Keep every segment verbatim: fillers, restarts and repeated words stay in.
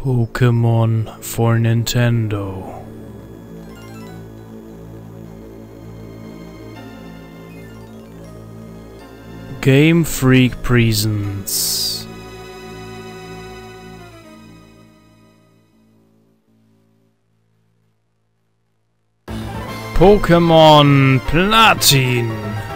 Pokémon for Nintendo. Game Freak Presents. Pokémon Platin.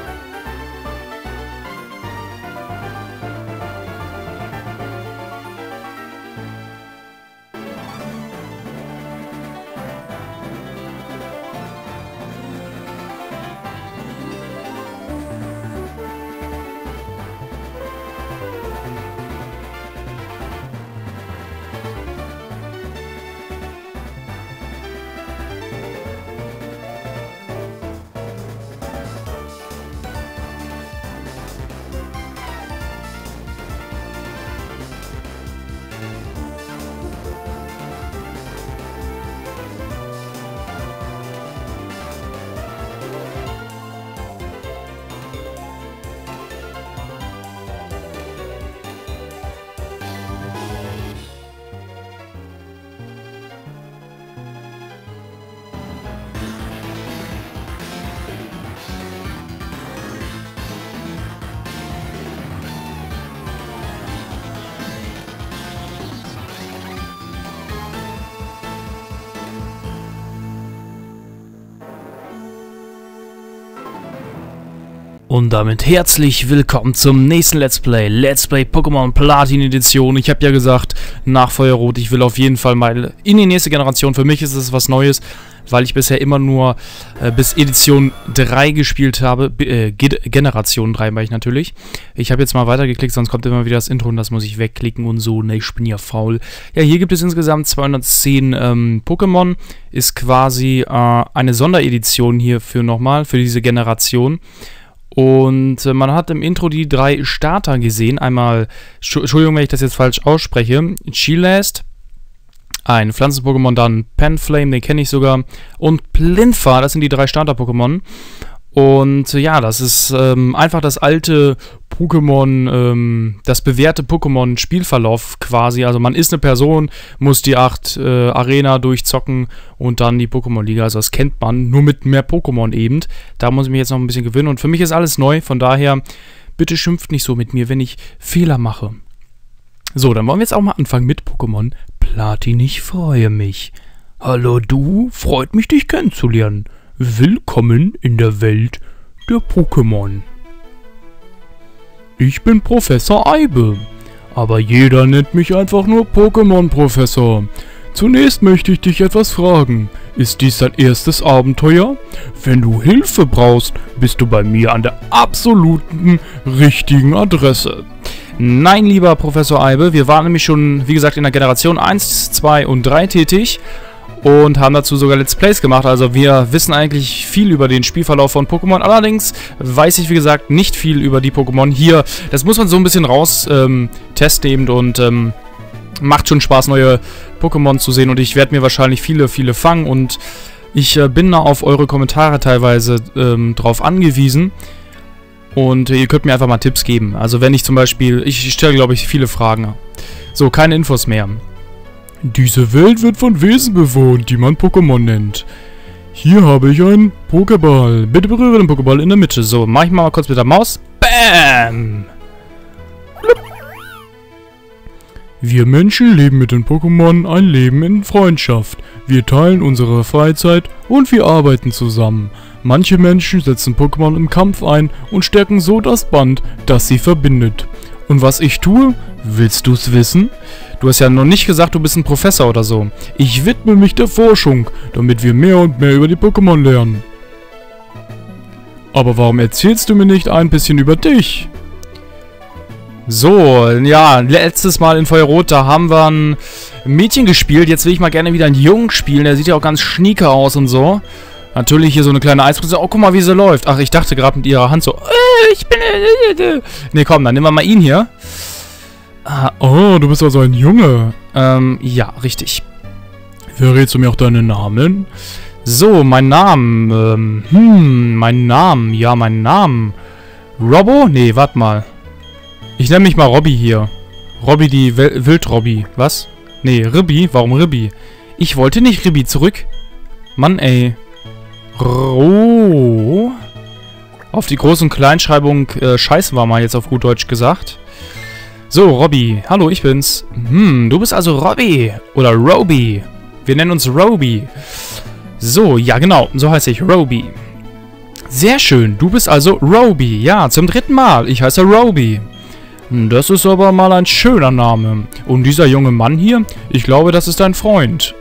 Und damit herzlich willkommen zum nächsten Let's Play. Let's Play Pokémon Platin Edition. Ich habe ja gesagt, nach Feuerrot, ich will auf jeden Fall mal in die nächste Generation. Für mich ist es was Neues, weil ich bisher immer nur äh, bis Edition drei gespielt habe. Äh, Generation drei war ich natürlich. Ich habe jetzt mal weitergeklickt, sonst kommt immer wieder das Intro und das muss ich wegklicken und so. Ne, ich bin ja faul. Ja, hier gibt es insgesamt zweihundertzehn ähm, Pokémon. Ist quasi äh, eine Sonderedition hierfür nochmal, für diese Generation. Und äh, man hat im Intro die drei Starter gesehen. Einmal, Entschuldigung, wenn ich das jetzt falsch ausspreche, Chilast, ein Pflanzen-Pokémon, dann Panflame, den kenne ich sogar, und Plinfa, das sind die drei Starter-Pokémon. Und äh, ja, das ist ähm, einfach das alte Pokémon, ähm, das bewährte Pokémon-Spielverlauf quasi. Also man ist eine Person, muss die acht äh, Arena durchzocken und dann die Pokémon-Liga. Also das kennt man, nur mit mehr Pokémon eben. Da muss ich mich jetzt noch ein bisschen gewöhnen. Und für mich ist alles neu, von daher, bitte schimpft nicht so mit mir, wenn ich Fehler mache. So, dann wollen wir jetzt auch mal anfangen mit Pokémon Platin. Ich freue mich. Hallo du, freut mich, dich kennenzulernen. Willkommen in der Welt der Pokémon. Ich bin Professor Eibe, aber jeder nennt mich einfach nur Pokémon-Professor. Zunächst möchte ich dich etwas fragen. Ist dies dein erstes Abenteuer? Wenn du Hilfe brauchst, bist du bei mir an der absoluten richtigen Adresse. Nein, lieber Professor Eibe, wir waren nämlich schon, wie gesagt, in der Generation eins, zwei und drei tätig. Und haben dazu sogar Let's Plays gemacht, also wir wissen eigentlich viel über den Spielverlauf von Pokémon. Allerdings weiß ich, wie gesagt, nicht viel über die Pokémon hier. Das muss man so ein bisschen raus ähm, testen eben und ähm, macht schon Spaß, neue Pokémon zu sehen. Und ich werde mir wahrscheinlich viele, viele fangen und ich äh, bin da auf eure Kommentare teilweise ähm, drauf angewiesen. Und äh, ihr könnt mir einfach mal Tipps geben. Also wenn ich zum Beispiel, ich stelle glaube ich viele Fragen. So, keine Infos mehr. Diese Welt wird von Wesen bewohnt, die man Pokémon nennt. Hier habe ich einen Pokéball. Bitte berühre den Pokéball in der Mitte. So, mach ich mal kurz mit der Maus. Bam! Wir Menschen leben mit den Pokémon ein Leben in Freundschaft. Wir teilen unsere Freizeit und wir arbeiten zusammen. Manche Menschen setzen Pokémon im Kampf ein und stärken so das Band, das sie verbindet. Und was ich tue? Willst du es wissen? Du hast ja noch nicht gesagt, du bist ein Professor oder so. Ich widme mich der Forschung, damit wir mehr und mehr über die Pokémon lernen. Aber warum erzählst du mir nicht ein bisschen über dich? So, ja, letztes Mal in Feuerrot, da haben wir ein Mädchen gespielt. Jetzt will ich mal gerne wieder einen Jungen spielen. Der sieht ja auch ganz schnieke aus und so. Natürlich hier so eine kleine Eisprinzessin. Oh, guck mal, wie sie läuft. Ach, ich dachte gerade mit ihrer Hand so, äh, ich bin... Äh, äh. Ne, komm, dann nehmen wir mal ihn hier. Ah, oh, du bist also ein Junge. Ähm, ja, richtig. Verrätst du mir auch deinen Namen? So, mein Name, ähm, hm, mein Name, ja, mein Name. Robbo? Nee, warte mal. Ich nenne mich mal Robby hier. Robby, die Wildrobby. Was? Nee, Ribbi. Warum Ribbi? Ich wollte nicht Ribbi. Zurück. Mann, ey. Oh. Auf die Groß- und Kleinschreibung äh, scheißen wir mal jetzt auf gut Deutsch gesagt. So, Robby. Hallo, ich bin's. Hm, du bist also Robby. Oder Roby. Wir nennen uns Roby. So, ja genau. So heiße ich. Roby. Sehr schön. Du bist also Roby. Ja, zum dritten Mal. Ich heiße Roby. Das ist aber mal ein schöner Name. Und dieser junge Mann hier, ich glaube, das ist dein Freund.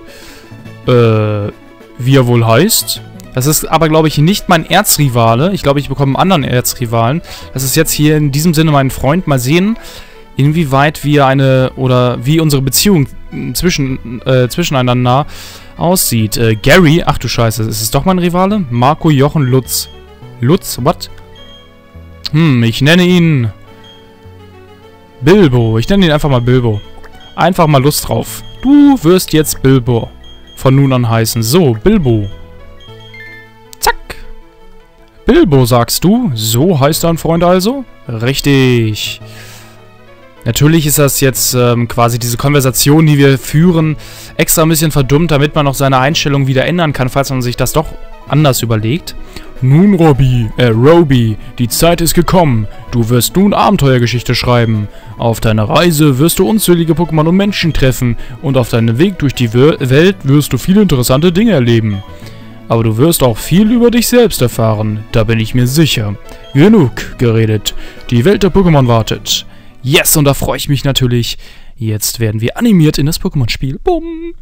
Äh, wie er wohl heißt? Das ist aber, glaube ich, nicht mein Erzrivale. Ich glaube, ich bekomme einen anderen Erzrivalen. Das ist jetzt hier in diesem Sinne mein Freund. Mal sehen, inwieweit wir eine, oder wie unsere Beziehung zwischen, äh, zwischeneinander aussieht. Äh, Gary, ach du Scheiße, ist es doch mein Rivale? Marco Jochen Lutz. Lutz, what? Hm, ich nenne ihn Bilbo. Ich nenne ihn einfach mal Bilbo. Einfach mal Lust drauf. Du wirst jetzt Bilbo von nun an heißen. So, Bilbo. Zack. Bilbo, sagst du? So heißt dein Freund also? Richtig. Natürlich ist das jetzt ähm, quasi diese Konversation, die wir führen, extra ein bisschen verdummt, damit man noch seine Einstellung wieder ändern kann, falls man sich das doch anders überlegt. Nun, Robby, äh, Roby, die Zeit ist gekommen. Du wirst nun Abenteuergeschichte schreiben. Auf deiner Reise wirst du unzählige Pokémon und Menschen treffen und auf deinem Weg durch die Welt wirst du viele interessante Dinge erleben. Aber du wirst auch viel über dich selbst erfahren, da bin ich mir sicher. Genug geredet. Die Welt der Pokémon wartet. Yes, und da freue ich mich natürlich. Jetzt werden wir animiert in das Pokémon-Spiel. Bumm.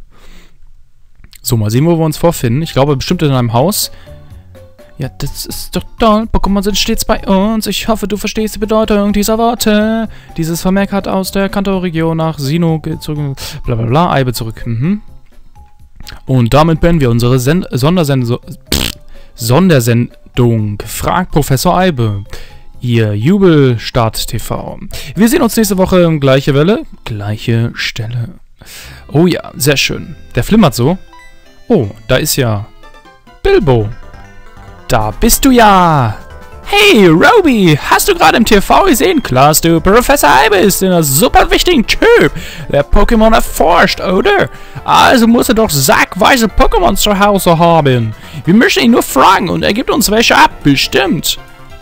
So, mal sehen, wo wir uns vorfinden. Ich glaube, bestimmt in einem Haus. Ja, das ist doch toll. Pokémon sind stets bei uns. Ich hoffe, du verstehst die Bedeutung dieser Worte. Dieses Vermerk hat aus der Kanto-Region nach Sinnoh zurück. Blablabla, Eibe zurück. Mhm. Und damit beenden wir unsere Send Sondersendung. Sondersendung. Fragt Professor Eibe. Ihr Jubelstart T V. Wir sehen uns nächste Woche. Gleiche Welle, gleiche Stelle. Oh ja, sehr schön. Der flimmert so. Oh, da ist ja Bilbo. Da bist du ja. Hey, Roby, hast du gerade im T V gesehen? Klar, du, Professor Eibe ist ein super wichtiger Typ, der Pokémon erforscht, oder? Also muss er doch sackweise Pokémon zu Hause haben. Wir müssen ihn nur fragen und er gibt uns welche ab, bestimmt.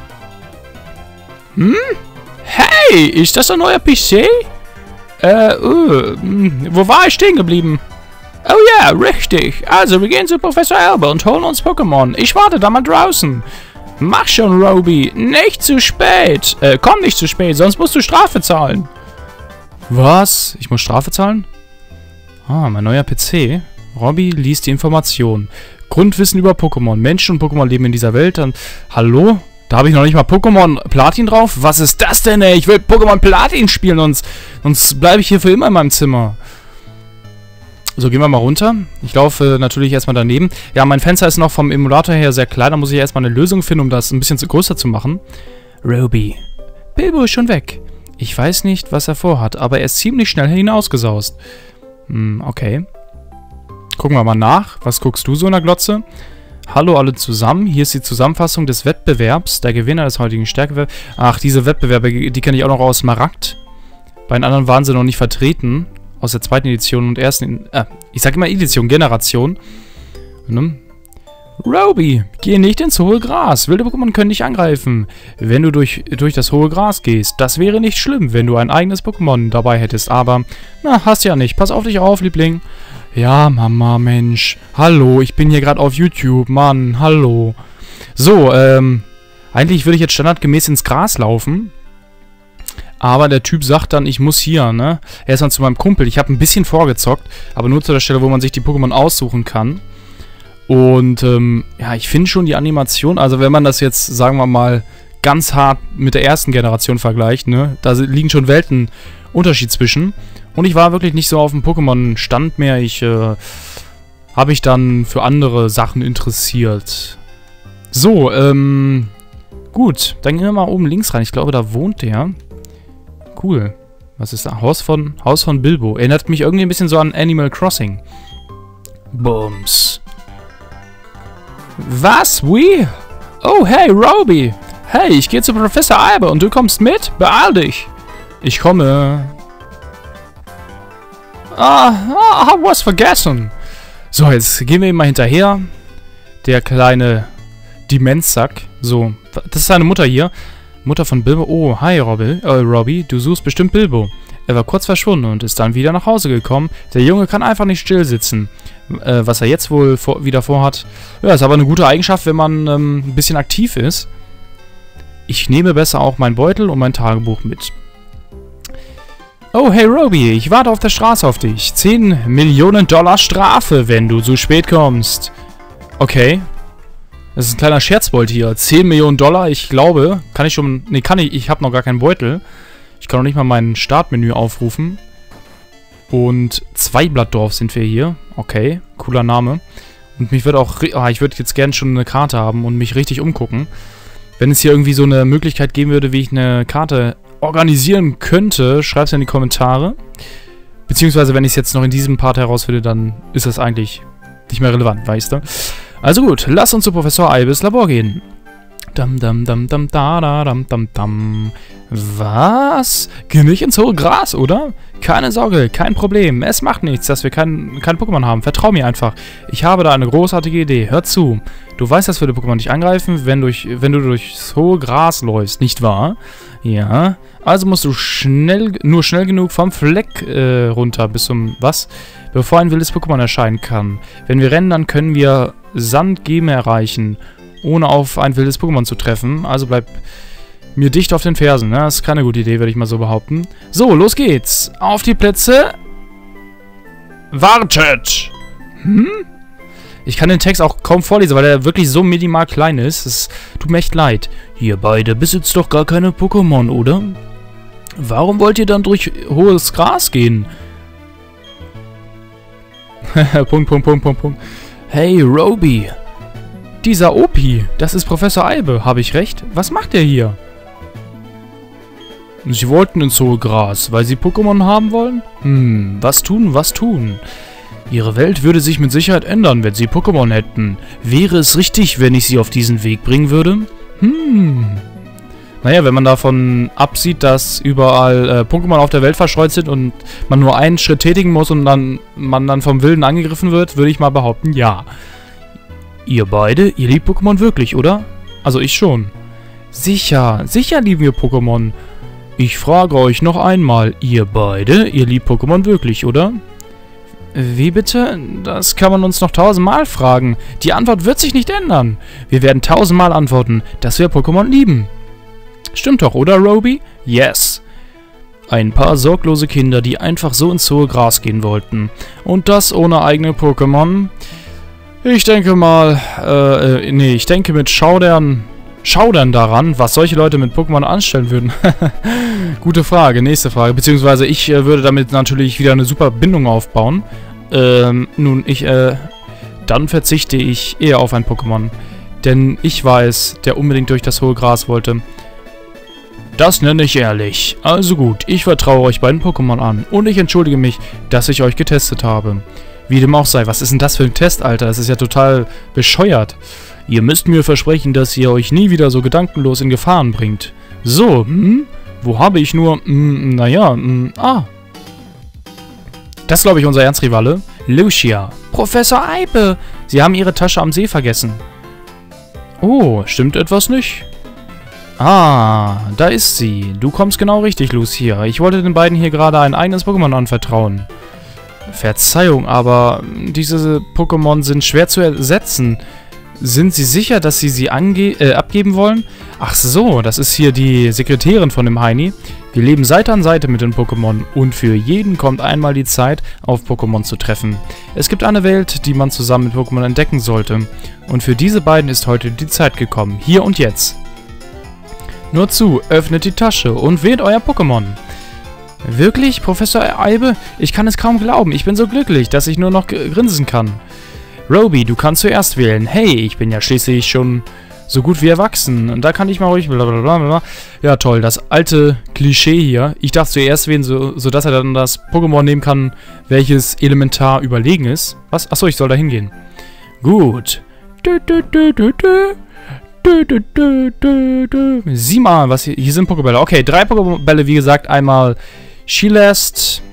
Hm? Hey, ist das ein neuer P C? Äh, uh, wo war ich stehen geblieben? Oh ja, richtig. Also, wir gehen zu Professor Eibe und holen uns Pokémon. Ich warte da mal draußen. Mach schon, Roby. Nicht zu spät. Äh, komm nicht zu spät, sonst musst du Strafe zahlen. Was? Ich muss Strafe zahlen? Ah, mein neuer P C. Roby liest die Information. Grundwissen über Pokémon. Menschen und Pokémon leben in dieser Welt. Dann, hallo? Da habe ich noch nicht mal Pokémon Platin drauf. Was ist das denn, ey? Ich will Pokémon Platin spielen, sonst, sonst bleibe ich hier für immer in meinem Zimmer. So, gehen wir mal runter. Ich laufe natürlich erstmal daneben. Ja, mein Fenster ist noch vom Emulator her sehr klein. Da muss ich erstmal eine Lösung finden, um das ein bisschen größer zu machen. Roby. Bilbo ist schon weg. Ich weiß nicht, was er vorhat, aber er ist ziemlich schnell hinausgesaust. Hm, okay. Gucken wir mal nach. Was guckst du so in der Glotze? Hallo alle zusammen. Hier ist die Zusammenfassung des Wettbewerbs. Der Gewinner des heutigen Stärkewettbewerbs. Ach, diese Wettbewerbe, die kenne ich auch noch aus Smaragd. Bei den anderen waren sie noch nicht vertreten. Aus der zweiten Edition und ersten... Äh, ich sag immer Edition, Generation. Ne? Roby, geh nicht ins hohe Gras. Wilde Pokémon können dich angreifen, wenn du durch, durch das hohe Gras gehst. Das wäre nicht schlimm, wenn du ein eigenes Pokémon dabei hättest. Aber, na, hast ja nicht. Pass auf dich auf, Liebling. Ja, Mama, Mensch. Hallo, ich bin hier gerade auf YouTube. Mann, hallo. So, ähm... eigentlich würde ich jetzt standardgemäß ins Gras laufen. Aber der Typ sagt dann, ich muss hier, ne? Er ist dann zu meinem Kumpel. Ich habe ein bisschen vorgezockt, aber nur zu der Stelle, wo man sich die Pokémon aussuchen kann. Und, ähm, ja, ich finde schon die Animation, also wenn man das jetzt, sagen wir mal, ganz hart mit der ersten Generation vergleicht, ne? Da liegen schon Welten Unterschied zwischen. Und ich war wirklich nicht so auf dem Pokémon-Stand mehr. Ich, äh, habe mich dann für andere Sachen interessiert. So, ähm, gut. Dann gehen wir mal oben links rein. Ich glaube, da wohnt der. Cool. Was ist da? Haus von, Haus von Bilbo. Erinnert mich irgendwie ein bisschen so an Animal Crossing. Bums. Was? Wie? Oh, hey, Roby. Hey, ich gehe zu Professor Eibe und du kommst mit? Beeil dich. Ich komme. Ah, ah, hab was vergessen. So, jetzt gehen wir ihm mal hinterher. Der kleine Demenzsack. So, das ist seine Mutter hier. Mutter von Bilbo. Oh, hi, Robby. Äh, Robby, du suchst bestimmt Bilbo. Er war kurz verschwunden und ist dann wieder nach Hause gekommen. Der Junge kann einfach nicht still sitzen. Äh, was er jetzt wohl vor, wieder vorhat. Ja, ist aber eine gute Eigenschaft, wenn man ähm, ein bisschen aktiv ist. Ich nehme besser auch meinen Beutel und mein Tagebuch mit. Oh, hey Robby, ich warte auf der Straße auf dich. zehn Millionen Dollar Strafe, wenn du zu spät kommst. Okay. Das ist ein kleiner Scherzbold hier. zehn Millionen Dollar, ich glaube. Kann ich schon... Ne, kann ich. Ich habe noch gar keinen Beutel. Ich kann noch nicht mal mein Startmenü aufrufen. Und Zweiblattdorf sind wir hier. Okay, cooler Name. Und mich würde auch... Ah, ich würde jetzt gerne schon eine Karte haben und mich richtig umgucken. Wenn es hier irgendwie so eine Möglichkeit geben würde, wie ich eine Karte organisieren könnte, schreib's in die Kommentare. Beziehungsweise, wenn ich es jetzt noch in diesem Part herausfinde, dann ist das eigentlich nicht mehr relevant, weißt du? Also gut, lass uns zu Professor Eibes Labor gehen. Dam, dam, dam, dam, da, da, dam, dam, dam. Was? Geh nicht ins hohe Gras, oder? Keine Sorge, kein Problem. Es macht nichts, dass wir kein, kein Pokémon haben. Vertrau mir einfach. Ich habe da eine großartige Idee. Hör zu. Du weißt, dass wir die Pokémon nicht angreifen, wenn, durch, wenn du durchs hohe Gras läufst, nicht wahr? Ja. Also musst du schnell, nur schnell genug vom Fleck äh, runter bis zum... Was? Bevor ein wildes Pokémon erscheinen kann. Wenn wir rennen, dann können wir Sandgeme erreichen, ohne auf ein wildes Pokémon zu treffen. Also bleib mir dicht auf den Fersen. Ne? Das ist keine gute Idee, würde ich mal so behaupten. So, los geht's. Auf die Plätze. Wartet. Hm? Ich kann den Text auch kaum vorlesen, weil er wirklich so minimal klein ist. Es tut mir echt leid. Ihr beide besitzt doch gar keine Pokémon, oder? Warum wollt ihr dann durch hohes Gras gehen? Punkt, Punkt, Punkt, Punkt, Punkt. Hey, Robby. Dieser Opi, das ist Professor Eibe, habe ich recht? Was macht er hier? Sie wollten ins hohe Gras, weil sie Pokémon haben wollen? Hm, was tun, was tun? Ihre Welt würde sich mit Sicherheit ändern, wenn sie Pokémon hätten. Wäre es richtig, wenn ich sie auf diesen Weg bringen würde? Hm. Naja, wenn man davon absieht, dass überall äh, Pokémon auf der Welt verstreut sind und man nur einen Schritt tätigen muss und dann man dann vom Wilden angegriffen wird, würde ich mal behaupten, ja. Ihr beide, ihr liebt Pokémon wirklich, oder? Also ich schon. Sicher, sicher lieben wir Pokémon. Ich frage euch noch einmal, ihr beide, ihr liebt Pokémon wirklich, oder? Wie bitte? Das kann man uns noch tausendmal fragen. Die Antwort wird sich nicht ändern. Wir werden tausendmal antworten, dass wir Pokémon lieben. Stimmt doch, oder, Robby? Yes. Ein paar sorglose Kinder, die einfach so ins hohe Gras gehen wollten. Und das ohne eigene Pokémon. Ich denke mal, äh, nee, ich denke mit Schaudern, Schaudern daran, was solche Leute mit Pokémon anstellen würden. Gute Frage, nächste Frage. Beziehungsweise ich äh, würde damit natürlich wieder eine super Bindung aufbauen. Ähm, nun, ich, äh, dann verzichte ich eher auf ein Pokémon. Denn ich war es, der unbedingt durch das hohe Gras wollte. Das nenne ich ehrlich. Also gut, ich vertraue euch beiden Pokémon an. Und ich entschuldige mich, dass ich euch getestet habe. Wie dem auch sei, was ist denn das für ein Test, Alter? Das ist ja total bescheuert. Ihr müsst mir versprechen, dass ihr euch nie wieder so gedankenlos in Gefahren bringt. So, hm? Wo habe ich nur... Hm, naja, hm, ah. Das ist, glaube ich, unser Ernstrivale. Lucia. Professor Eibe. Sie haben ihre Tasche am See vergessen. Oh, stimmt etwas nicht? Ah, da ist sie. Du kommst genau richtig, Lucia. Ich wollte den beiden hier gerade ein eigenes Pokémon anvertrauen. Verzeihung, aber diese Pokémon sind schwer zu ersetzen. Sind Sie sicher, dass Sie sie ange äh, abgeben wollen? Ach so, das ist hier die Sekretärin von dem Heini. Wir leben Seite an Seite mit den Pokémon und für jeden kommt einmal die Zeit, auf Pokémon zu treffen. Es gibt eine Welt, die man zusammen mit Pokémon entdecken sollte. Und für diese beiden ist heute die Zeit gekommen. Hier und jetzt. Nur zu, öffnet die Tasche und wählt euer Pokémon. Wirklich, Professor Eibe? Ich kann es kaum glauben. Ich bin so glücklich, dass ich nur noch grinsen kann. Robby, du kannst zuerst wählen. Hey, ich bin ja schließlich schon so gut wie erwachsen. Und da kann ich mal ruhig... Blablabla. Ja, toll. Das alte Klischee hier. Ich darf zuerst wählen, so, sodass er dann das Pokémon nehmen kann, welches elementar überlegen ist. Was? Achso, ich soll da hingehen. Gut. Du, du, du, du, du. Du, du, du, du, du. Sieh mal, was hier... Hier sind Pokébälle. Okay, drei Pokébälle, wie gesagt. Einmal Shilest,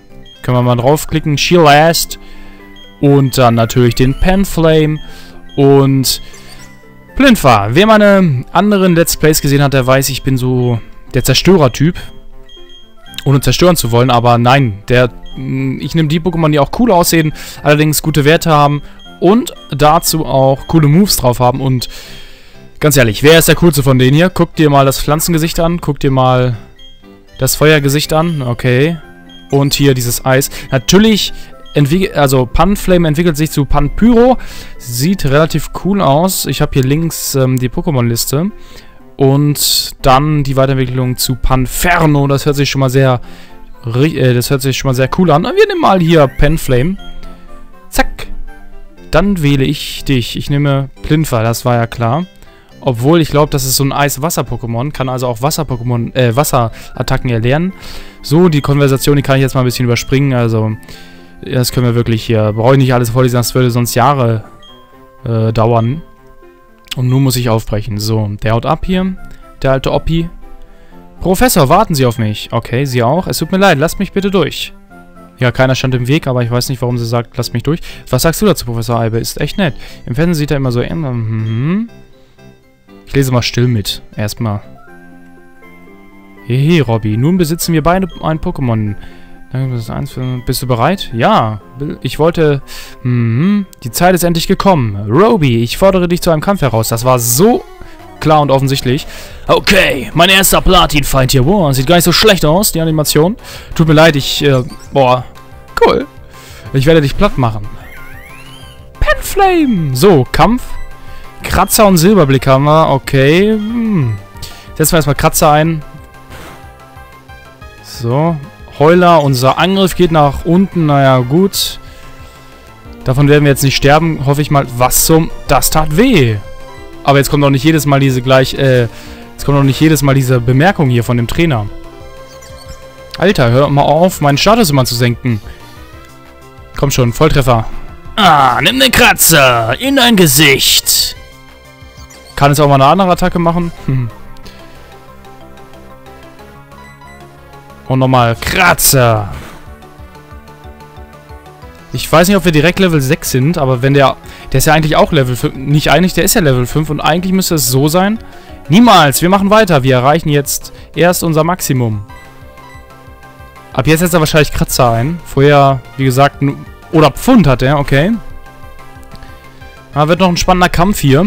Können wir mal draufklicken. Sheilast. Und dann natürlich den Panflame. Und Plinfa. Wer meine anderen Let's Plays gesehen hat, der weiß, ich bin so der Zerstörer-Typ. Ohne zerstören zu wollen, aber nein. Der, ich nehme die Pokémon, die auch cool aussehen, allerdings gute Werte haben und dazu auch coole Moves drauf haben. Und ganz ehrlich, wer ist der coolste von denen hier? Guck dir mal das Pflanzengesicht an, guck dir mal das Feuergesicht an, okay. Und hier dieses Eis. Natürlich, also Panflame entwickelt sich zu Panpyro. Sieht relativ cool aus. Ich habe hier links ähm, die Pokémon-Liste. Und dann die Weiterentwicklung zu Panferno. Das hört sich schon mal sehr, äh, das hört sich schon mal sehr cool an. Wir nehmen mal hier Panflame. Zack. Dann wähle ich dich. Ich nehme Plinfa, das war ja klar. Obwohl, ich glaube, das ist so ein Eis-Wasser-Pokémon. Kann also auch Wasser-Pokémon, äh, Wasserattacken erlernen. So, die Konversation, die kann ich jetzt mal ein bisschen überspringen. Also, das können wir wirklich hier. Brauche ich nicht alles vorlesen, das würde sonst Jahre äh, dauern. Und nun muss ich aufbrechen. So, der haut ab hier. Der alte Oppi. Professor, warten Sie auf mich. Okay, Sie auch. Es tut mir leid, lasst mich bitte durch. Ja, keiner stand im Weg, aber ich weiß nicht, warum sie sagt, lasst mich durch. Was sagst du dazu, Professor Eibe? Ist echt nett. Im Fernsehen sieht er immer so... Mhm. Ich lese mal still mit. Erstmal. Hehe, Robby. Nun besitzen wir beide ein Pokémon. Bist du bereit? Ja. Ich wollte... Mhm. Die Zeit ist endlich gekommen. Robby, ich fordere dich zu einem Kampf heraus. Das war so klar und offensichtlich. Okay, mein erster Platin-Fight hier. Boah, sieht gar nicht so schlecht aus, die Animation. Tut mir leid, ich... Äh, boah. Cool. Ich werde dich platt machen. Panflame. So, Kampf. Kratzer und Silberblick haben wir. Okay. Hm. Setzen wir erstmal Kratzer ein. So. Heuler, unser Angriff geht nach unten. Naja, gut. Davon werden wir jetzt nicht sterben. Hoffe ich mal. Was zum... Das tat weh. Aber jetzt kommt doch nicht jedes Mal diese gleich... Äh, jetzt kommt doch nicht jedes Mal diese Bemerkung hier von dem Trainer. Alter, hör mal auf, meinen Status immer zu senken. Komm schon, Volltreffer. Ah, nimm den Kratzer in dein Gesicht. Kann es auch mal eine andere Attacke machen? Hm. Und nochmal Kratzer. Ich weiß nicht, ob wir direkt Level sechs sind, aber wenn der... Der ist ja eigentlich auch Level fünf. Nicht eigentlich, der ist ja Level fünf und eigentlich müsste es so sein. Niemals, wir machen weiter. Wir erreichen jetzt erst unser Maximum. Ab jetzt setzt er wahrscheinlich Kratzer ein. Vorher, wie gesagt, oder Pfund hat er, okay. Da wird noch ein spannender Kampf hier.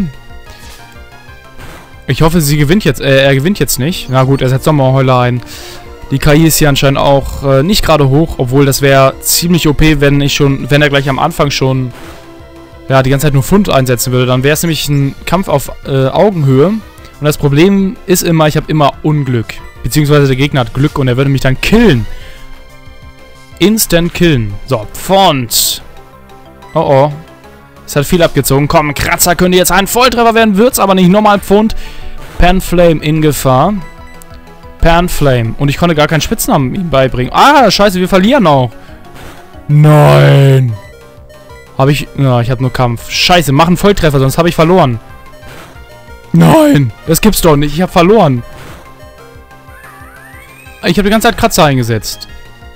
Ich hoffe, sie gewinnt jetzt, äh, er gewinnt jetzt nicht. Na gut, er setzt nochmal Heuler ein. Die K I ist hier anscheinend auch äh, nicht gerade hoch, obwohl das wäre ziemlich O P, wenn ich schon, wenn er gleich am Anfang schon, ja, die ganze Zeit nur Pfund einsetzen würde. Dann wäre es nämlich ein Kampf auf äh, Augenhöhe. Und das Problem ist immer, ich habe immer Unglück. Beziehungsweise der Gegner hat Glück und er würde mich dann killen. Instant killen. So, Pfund. Oh oh. Es hat viel abgezogen. Komm, Kratzer könnte jetzt ein Volltreffer werden, wird's aber nicht. Nochmal Pfund. Panflame in Gefahr. Panflame. Und ich konnte gar keinen Spitznamen ihm beibringen. Ah, scheiße, wir verlieren auch. Nein. Habe ich... Ja, ich habe nur Kampf. Scheiße, mach einen Volltreffer, sonst habe ich verloren. Nein, das gibt's doch nicht. Ich habe verloren. Ich habe die ganze Zeit Kratzer eingesetzt.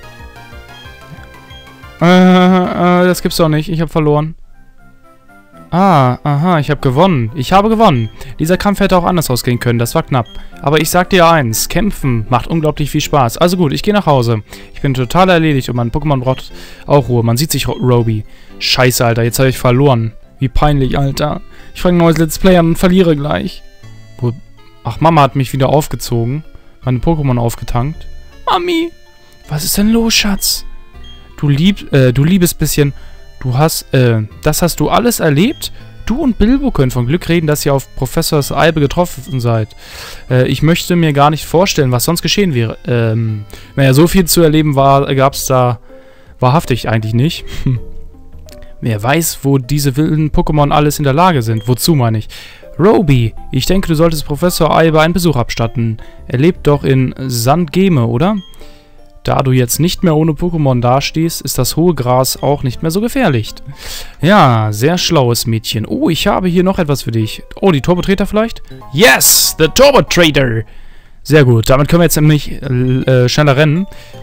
Äh, äh, das gibt's doch nicht. Ich habe verloren. Ah, aha, ich habe gewonnen. Ich habe gewonnen. Dieser Kampf hätte auch anders ausgehen können. Das war knapp. Aber ich sag dir eins. Kämpfen macht unglaublich viel Spaß. Also gut, ich gehe nach Hause. Ich bin total erledigt und mein Pokémon braucht auch Ruhe. Man sieht sich, Robby. Scheiße, Alter. Jetzt habe ich verloren. Wie peinlich, Alter. Ich fange ein neues Let's Play an und verliere gleich. Ach, Mama hat mich wieder aufgezogen. Meine Pokémon aufgetankt. Mami, was ist denn los, Schatz? Du lieb, äh, du liebes bisschen... Du hast, äh, das hast du alles erlebt? Du und Bilbo können von Glück reden, dass ihr auf Professors Eibe getroffen seid. Äh, ich möchte mir gar nicht vorstellen, was sonst geschehen wäre. Ähm, naja, so viel zu erleben war, gab es da wahrhaftig eigentlich nicht. Hm. Wer weiß, wo diese wilden Pokémon alles in der Lage sind. Wozu, meine ich? Robby, ich denke, du solltest Professor Eibe einen Besuch abstatten. Er lebt doch in Sandgeme, oder? Da du jetzt nicht mehr ohne Pokémon dastehst, ist das hohe Gras auch nicht mehr so gefährlich. Ja, sehr schlaues Mädchen. Oh, ich habe hier noch etwas für dich. Oh, die Turbotreter vielleicht? Yes, the Turbotreter! Sehr gut, damit können wir jetzt nämlich äh, schneller rennen. So, ich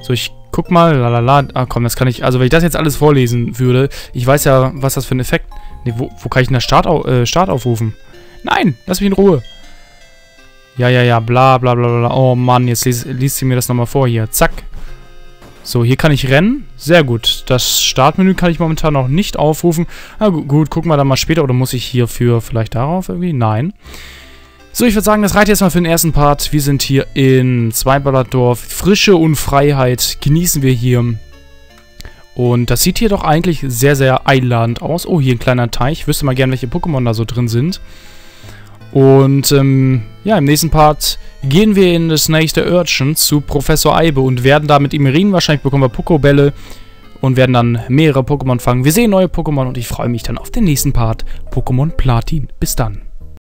Guck mal, lalala. Ah, komm, das kann ich... Also, wenn ich das jetzt alles vorlesen würde, ich weiß ja, was das für ein Effekt... Ne, wo, wo kann ich denn das Start, äh, Start aufrufen? Nein, lass mich in Ruhe. Ja, ja, ja, bla, bla, bla, bla. Oh, Mann, jetzt liest, liest sie mir das nochmal vor hier. Zack. So, hier kann ich rennen. Sehr gut. Das Startmenü kann ich momentan noch nicht aufrufen. Na gut, gut, gucken wir dann mal später. Oder muss ich hierfür vielleicht darauf irgendwie? Nein. So, ich würde sagen, das reicht jetzt mal für den ersten Part. Wir sind hier in Zweiballardorf. Frische und Freiheit genießen wir hier. Und das sieht hier doch eigentlich sehr, sehr einladend aus. Oh, hier ein kleiner Teich. Ich wüsste mal gerne, welche Pokémon da so drin sind. Und, ähm, ja, im nächsten Part gehen wir in das nächste Urchin zu Professor Eibe und werden da mit ihm reden. Wahrscheinlich bekommen wir Pokobälle und werden dann mehrere Pokémon fangen. Wir sehen neue Pokémon und ich freue mich dann auf den nächsten Part Pokémon Platin. Bis dann.